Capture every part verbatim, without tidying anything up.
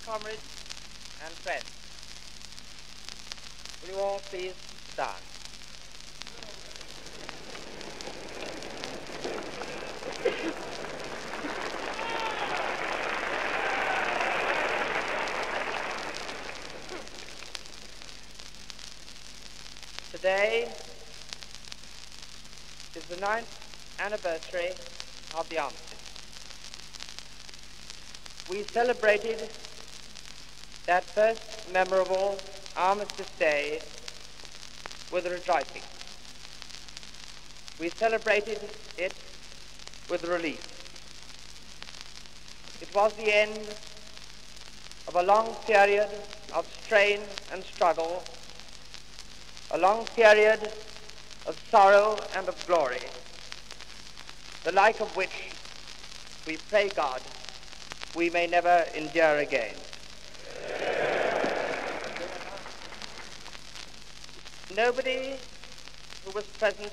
comrades and friends, will you all please stand? Today is the ninth anniversary of the Armistice. We celebrated that first memorable Armistice Day with rejoicing. We celebrated it with relief. It was the end of a long period of strain and struggle, a long period of sorrow and of glory, the like of which we pray God we may never endure again. Nobody who was present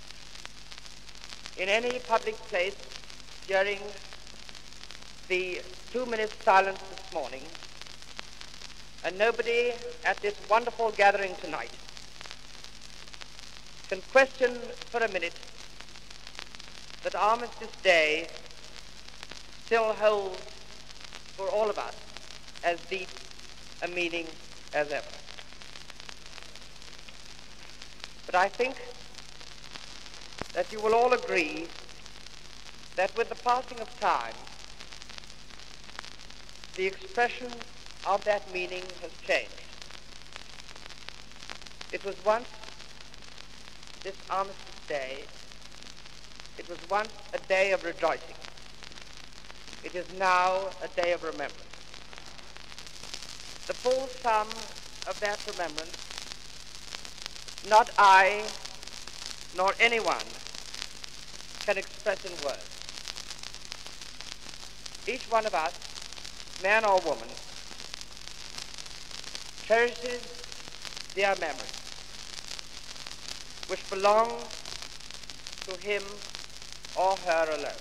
in any public place during the two minutes silence this morning, and nobody at this wonderful gathering tonight can question for a minute that Armistice Day still holds for all of us as deep a meaning as ever. But I think that you will all agree that with the passing of time, the expression of that meaning has changed. It was once, this Armistice Day, it was once a day of rejoicing. It is now a day of remembrance. The full sum of that remembrance, not I, nor anyone, can express in words. Each one of us, man or woman, cherishes their memories, which belong to him or her alone.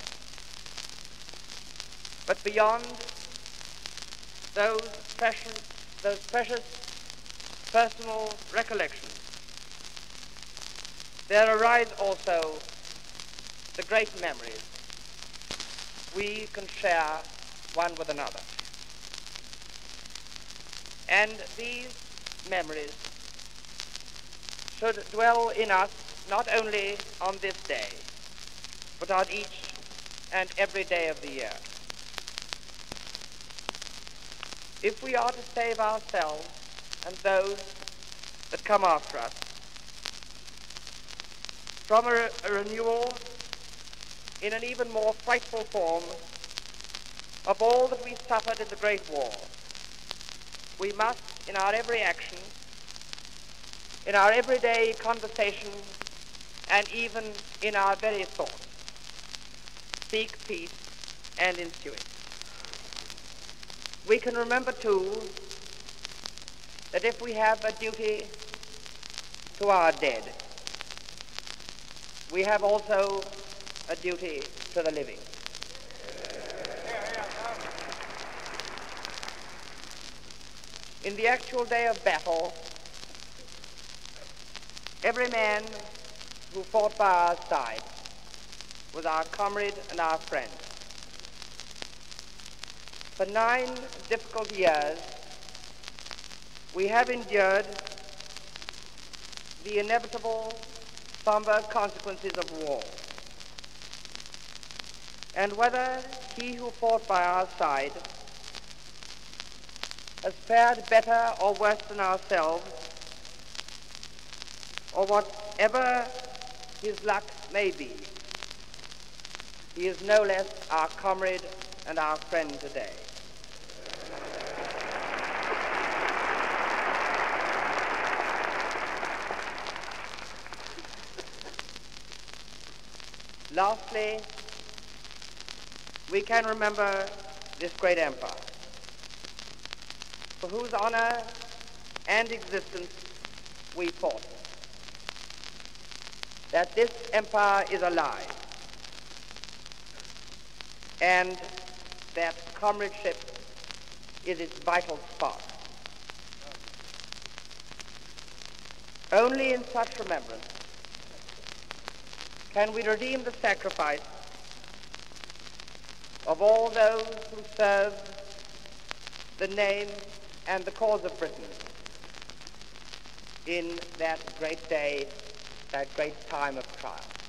But beyond those precious, those precious personal recollections, there arise also the great memories we can share one with another. And these memories should dwell in us not only on this day, but on each and every day of the year. If we are to save ourselves and those that come after us from a, re- a renewal in an even more frightful form of all that we suffered in the Great War, we must, in our every action, in our everyday conversation, and even in our very thoughts, seek peace and ensue it. We can remember, too, that if we have a duty to our dead, we have also a duty to the living. In the actual day of battle, every man who fought by our side was our comrade and our friend. For nine difficult years, we have endured the inevitable, somber consequences of war. And whether he who fought by our side has fared better or worse than ourselves, or whatever his luck may be, he is no less our comrade and our friend today. Lastly, we can remember this great empire, for whose honor and existence we fought. That this empire is alive, and that comradeship is its vital spark. Only in such remembrance can we redeem the sacrifice of all those who served the name and the cause of Britain in that great day, that great time of trial.